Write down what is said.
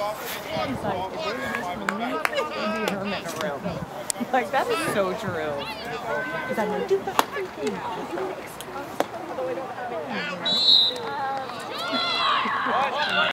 Like, that is so true. Because I know, do the